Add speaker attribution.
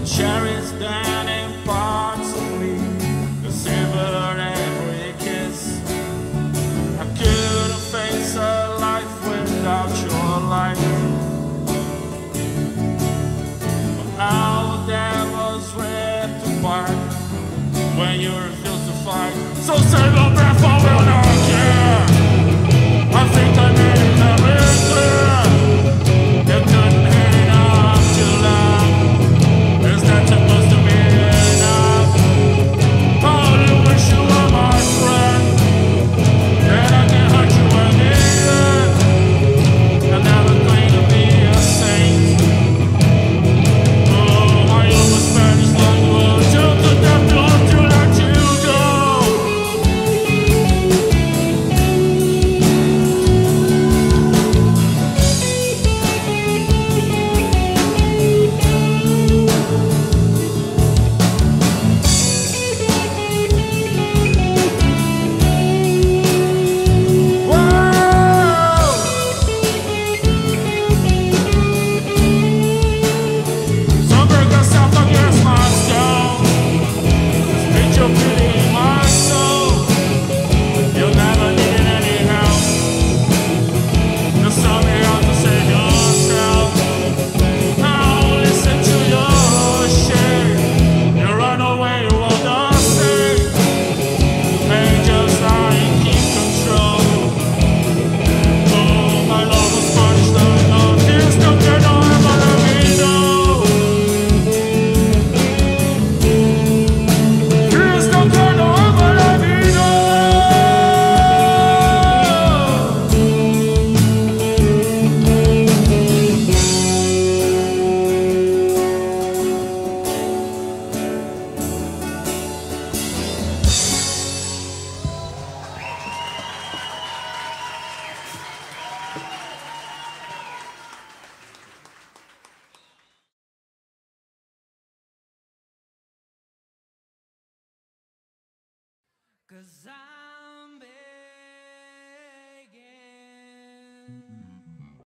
Speaker 1: cherries down in parts of me, the silver every kiss. I couldn't face a life without your light. But our devils ripped apart when you refuse to fight. So save your breath, for we'll not care. I think I made it very clear. You couldn't hit it up too loud. Is that supposed to be enough? I only wish you were my friend. Then I can hurt you when needed. I'm never going to be a saint. Oh, I almost Spanish language. Till the death to let you go.
Speaker 2: Cause I'm begging.